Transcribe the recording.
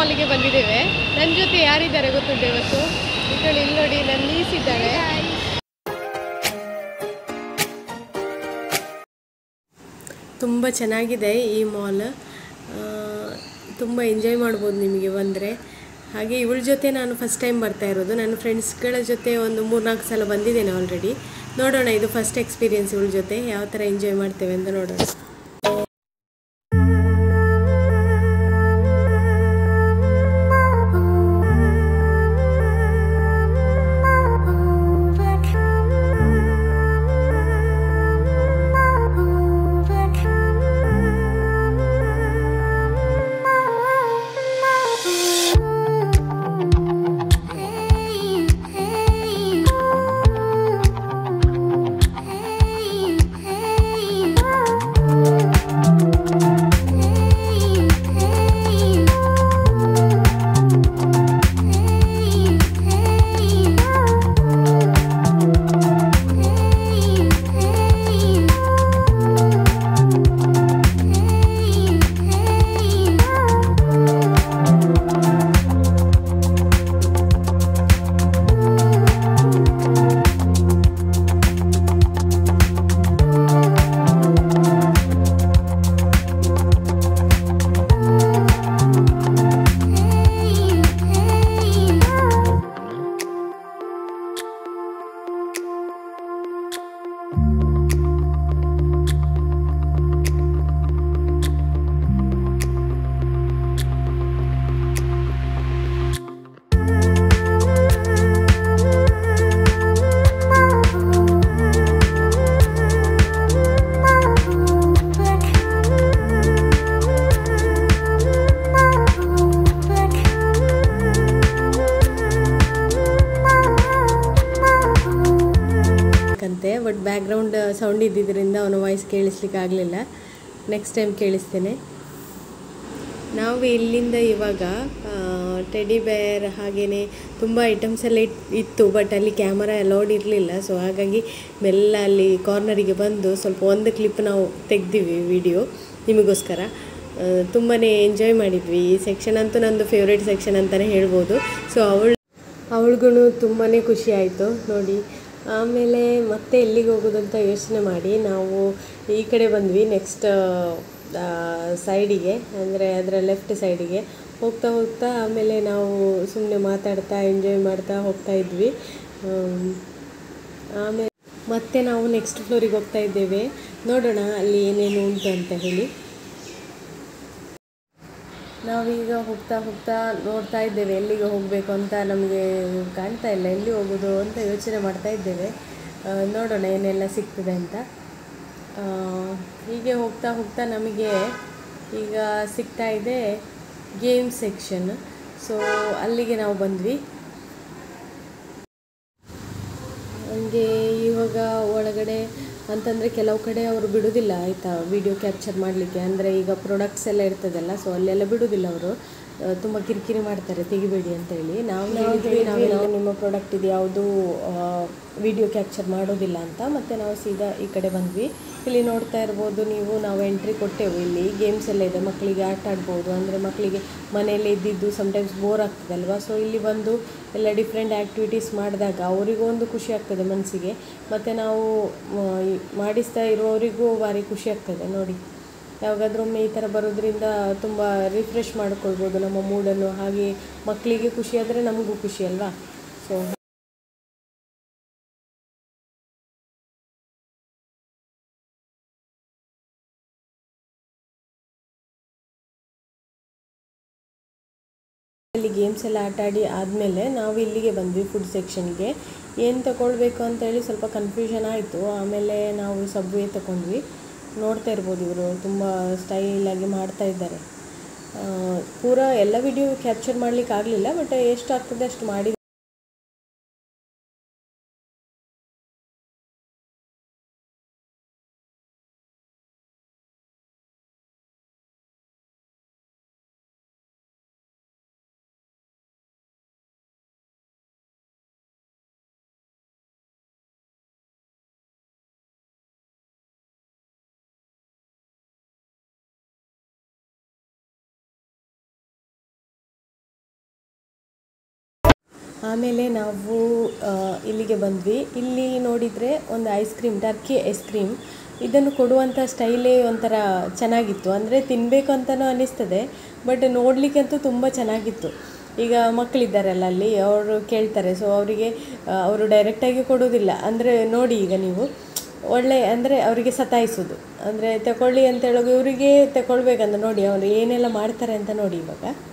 ಮಾಲಿಗೆ ಬಂದಿದ್ದೇವೆ. ನನ್ನ ಜೊತೆ ಯಾರಿದ್ದಾರೆ ಗೊತ್ತುಂಟು ಇವತ್ತು? ಇಲ್ಲಿ ನೋಡಿ, ನನ್ನ ನೀಸ್ ಇದ್ದಾಳೆ. ತುಂಬ ಚೆನ್ನಾಗಿದೆ ಈ ಮಾಲ್. ತುಂಬ ಎಂಜಾಯ್ ಮಾಡ್ಬೋದು ನಿಮಗೆ ಬಂದರೆ. ಹಾಗೆ ಇವಳ ಜೊತೆ ನಾನು ಫಸ್ಟ್ ಟೈಮ್ ಬರ್ತಾ ಇರೋದು. ನನ್ನ ಫ್ರೆಂಡ್ಸ್ಗಳ ಜೊತೆ ಒಂದು 3-4 ಸಲ ಬಂದಿದ್ದೇನೆ ಆಲ್ರೆಡಿ. ನೋಡೋಣ, ಇದು ಫಸ್ಟ್ ಎಕ್ಸ್ಪೀರಿಯೆನ್ಸ್ ಇವಳ ಜೊತೆ. ಯಾವ ಥರ ಎಂಜಾಯ್ ಮಾಡ್ತೇವೆ ಅಂತ ನೋಡೋಣ. ಬಟ್ ಬ್ಯಾಕ್ಗ್ರೌಂಡ್ ಸೌಂಡ್ ಇದ್ದಿದ್ದರಿಂದ ಅವನ ವಾಯ್ಸ್ ಕೇಳಿಸ್ಲಿಕ್ಕೆ ಆಗಲಿಲ್ಲ. ನೆಕ್ಸ್ಟ್ ಟೈಮ್ ಕೇಳಿಸ್ತೇನೆ. ನಾವು ಇಲ್ಲಿಂದ ಇವಾಗ ಟೆಡಿ ಬೇರ್ ಹಾಗೆಯೇ ತುಂಬ ಐಟಮ್ಸ್ ಎಲ್ಲ ಇತ್ತು, ಬಟ್ ಅಲ್ಲಿ ಕ್ಯಾಮರಾ ಅಲೌಡ್ ಇರಲಿಲ್ಲ. ಸೊ ಹಾಗಾಗಿ ಮೆಲ್ಲ ಅಲ್ಲಿ ಕಾರ್ನರಿಗೆ ಬಂದು ಸ್ವಲ್ಪ ಒಂದು ಕ್ಲಿಪ್ ನಾವು ತೆಗ್ದಿವಿ ವಿಡಿಯೋ ನಿಮಗೋಸ್ಕರ. ತುಂಬಾ ಎಂಜಾಯ್ ಮಾಡಿದ್ವಿ. ಈ ಸೆಕ್ಷನ್ ಅಂತೂ ನಂದು ಫೇವ್ರೇಟ್ ಸೆಕ್ಷನ್ ಅಂತಲೇ ಹೇಳ್ಬೋದು. ಸೊ ಅವಳಿಗೂ ತುಂಬಾ ಖುಷಿ ಆಯಿತು ನೋಡಿ. ಆಮೇಲೆ ಮತ್ತೆ ಎಲ್ಲಿಗೆ ಹೋಗೋದಂತ ಯೋಚನೆ ಮಾಡಿ ನಾವು ಈ ಕಡೆ ಬಂದ್ವಿ. ನೆಕ್ಸ್ಟ್ ಸೈಡಿಗೆ, ಅಂದರೆ ಅದರ ಲೆಫ್ಟ್ ಸೈಡಿಗೆ ಹೋಗ್ತಾ ಆಮೇಲೆ ನಾವು ಸುಮ್ಮನೆ ಮಾತಾಡ್ತಾ ಎಂಜಾಯ್ ಮಾಡ್ತಾ ಹೋಗ್ತಾ ಇದ್ವಿ. ಆಮೇಲೆ ಮತ್ತೆ ನಾವು ನೆಕ್ಸ್ಟ್ ಫ್ಲೋರಿಗೆ ಹೋಗ್ತಾ ಇದ್ದೇವೆ. ನೋಡೋಣ ಅಲ್ಲಿ ಏನೇನು ಉಂಟು ಅಂತ ಹೇಳಿ. ನಾವೀಗ ಹೋಗ್ತಾ ನೋಡ್ತಾ ಇದ್ದೇವೆ ಎಲ್ಲಿಗೆ ಹೋಗಬೇಕು ಅಂತ. ನಮಗೆ ಕಾಣ್ತಾ ಇಲ್ಲ ಎಲ್ಲಿ ಹೋಗೋದು ಅಂತ ಯೋಚನೆ ಮಾಡ್ತಾ ಇದ್ದೇವೆ. ನೋಡೋಣ ಏನೆಲ್ಲ ಸಿಗ್ತದೆ ಅಂತ. ಹೀಗೆ ಹೋಗ್ತಾ ನಮಗೆ ಈಗ ಸಿಗ್ತಾ ಇದೆ ಗೇಮ್ ಸೆಕ್ಷನ್. ಸೊ ಅಲ್ಲಿಗೆ ನಾವು ಬಂದ್ವಿ. ಹಂಗೆ ಇವಾಗ ಒಳಗಡೆ ಅಂತಂದರೆ ಕೆಲವು ಕಡೆ ಅವರು ಬಿಡೋದಿಲ್ಲ ಆಯಿತಾ ವಿಡಿಯೋ ಕ್ಯಾಪ್ಚರ್ ಮಾಡಲಿಕ್ಕೆ. ಅಂದರೆ ಈಗ ಪ್ರಾಡಕ್ಟ್ಸ್ ಎಲ್ಲ ಇರ್ತದಲ್ಲ, ಸೊ ಅಲ್ಲೆಲ್ಲ ಬಿಡೋದಿಲ್ಲ ಅವರು. ತುಂಬ ಕಿರಿಕಿರಿ ಮಾಡ್ತಾರೆ, ತೆಗಿಬೇಡಿ ಅಂತೇಳಿ. ನಾವು ನಿಮ್ಮ ಪ್ರಾಡಕ್ಟ್ ಇದು ಯಾವುದು ವಿಡಿಯೋ ಕ್ಯಾಪ್ಚರ್ ಮಾಡೋದಿಲ್ಲ ಅಂತ. ಮತ್ತು ನಾವು ಸೀದಾ ಈ ಕಡೆ ಬಂದ್ವಿ. ಇಲ್ಲಿ ನೋಡ್ತಾ ಇರ್ಬೋದು ನೀವು, ನಾವು ಎಂಟ್ರಿ ಕೊಟ್ಟೆವು. ಇಲ್ಲಿ ಗೇಮ್ಸ್ ಎಲ್ಲ ಇದೆ, ಮಕ್ಕಳಿಗೆ ಆಟ ಆಡ್ಬೋದು. ಅಂದರೆ ಮಕ್ಕಳಿಗೆ ಮನೆಯಲ್ಲೇ ಇದ್ದಿದ್ದು ಸಮ್ಟೈಮ್ಸ್ ಬೋರ್ ಆಗ್ತದಲ್ವ. ಸೊ ಇಲ್ಲಿ ಬಂದು ಎಲ್ಲ ಡಿಫ್ರೆಂಟ್ ಆ್ಯಕ್ಟಿವಿಟೀಸ್ ಮಾಡಿದಾಗ ಅವರಿಗೂ ಒಂದು ಖುಷಿ ಆಗ್ತದೆ ಮನಸ್ಸಿಗೆ. ಮತ್ತು ನಾವು ಮಾಡಿಸ್ತಾ ಇರೋವರಿಗೂ ಭಾರಿ ಖುಷಿ ಆಗ್ತದೆ ನೋಡಿ. ಯಾವಾಗಾದ್ರೊಮ್ಮೆ ಈ ಥರ ಬರೋದ್ರಿಂದ ತುಂಬ ರಿಫ್ರೆಶ್ ಮಾಡಿಕೊಳ್ಬೋದು ನಮ್ಮ ಮೂಡನ್ನು. ಹಾಗೆ ಮಕ್ಕಳಿಗೆ ಖುಷಿ ಆದರೆ ನಮಗೂ ಖುಷಿ ಅಲ್ವಾ. ಸೊ ಅಲ್ಲಿ ಗೇಮ್ಸ್ ಎಲ್ಲ ಆಟಾಡಿ ಆದಮೇಲೆ ನಾವು ಇಲ್ಲಿಗೆ ಬಂದ್ವಿ ಫುಡ್ ಸೆಕ್ಷನ್ಗೆ. ಏನು ತಗೊಳ್ಬೇಕು ಅಂತೇಳಿ ಸ್ವಲ್ಪ ಕನ್ಫ್ಯೂಷನ್ ಆಯಿತು. ಆಮೇಲೆ ನಾವು ಸಬ್ವೇ ತಗೊಂಡ್ವಿ. ನೋಡ್ತಾ ಇರ್ಬೋದು ಇವರು ತುಂಬ ಸ್ಟೈಲಾಗಿ ಮಾಡ್ತಾ ಇದ್ದಾರೆ. ಪೂರಾ ಎಲ್ಲ ವಿಡಿಯೋ ಕ್ಯಾಪ್ಚರ್ ಮಾಡಲಿಕ್ಕೆ ಆಗಲಿಲ್ಲ, ಬಟ್ ಎಷ್ಟು ಆಗ್ತದೆ ಅಷ್ಟು ಮಾಡಿ ಆಮೇಲೆ ನಾವು ಇಲ್ಲಿಗೆ ಬಂದ್ವಿ. ಇಲ್ಲಿ ನೋಡಿದರೆ ಒಂದು ಟರ್ಕಿ ಐಸ್ ಕ್ರೀಮ್ ಇದನ್ನು ಕೊಡುವಂಥ ಸ್ಟೈಲೇ ಒಂಥರ ಚೆನ್ನಾಗಿತ್ತು. ಅಂದರೆ ತಿನ್ನಬೇಕು ಅಂತಲೂ ಅನ್ನಿಸ್ತದೆ, ಬಟ್ ನೋಡಲಿಕ್ಕಂತೂ ತುಂಬ ಚೆನ್ನಾಗಿತ್ತು. ಈಗ ಮಕ್ಕಳಿದ್ದಾರಲ್ಲ ಅಲ್ಲಿ, ಅವರು ಕೇಳ್ತಾರೆ, ಸೊ ಅವರಿಗೆ ಅವರು ಡೈರೆಕ್ಟಾಗಿ ಕೊಡೋದಿಲ್ಲ. ಅಂದರೆ ನೋಡಿ ಈಗ ನೀವು ಒಳ್ಳೆ ಅಂದರೆ ಅವರಿಗೆ ಸತಾಯಿಸೋದು, ಅಂದರೆ ತಗೊಳ್ಳಿ ಅಂತ ಹೇಳೋದು ಇವರಿಗೆ ತಗೊಳ್ಬೇಕಂತ ನೋಡಿ ಅವರು ಏನೆಲ್ಲ ಮಾಡ್ತಾರೆ ಅಂತ ನೋಡಿ ಇವಾಗ.